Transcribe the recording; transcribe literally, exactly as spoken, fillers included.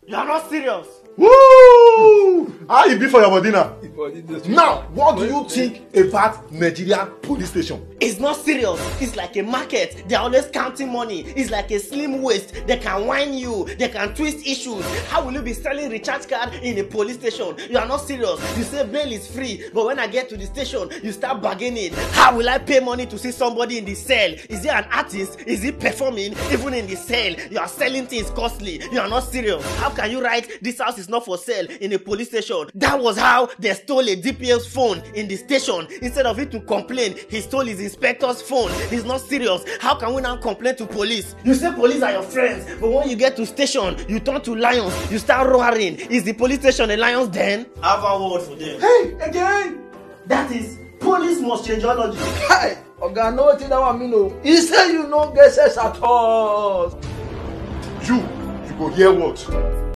You are not serious. Woo! How you be for your body now? Now, what do you think about Nigerian police station? It's not serious. It's like a market. They're always counting money. It's like a slim waist. They can whine you. They can twist issues. How will you be selling recharge card in a police station? You are not serious. You say bail is free, but when I get to the station, you start bargaining. How will I pay money to see somebody in the cell? Is he an artist? Is he performing? Even in the cell, you are selling things costly. You are not serious. How can you write this house is not for sale in a police station? That was how they stole a D P O's phone in the station. Instead of it to complain, he stole his inspector's phone. He's not serious. How can we now complain to police? You say police are your friends, but when you get to station, you turn to lions. You start roaring. Is the police station a lion's den? Have a word for them. Hey, again! That is police must change changeology. Hi! Oga, no wetin that one mean o. He say you no get sense at all. You, you go hear what?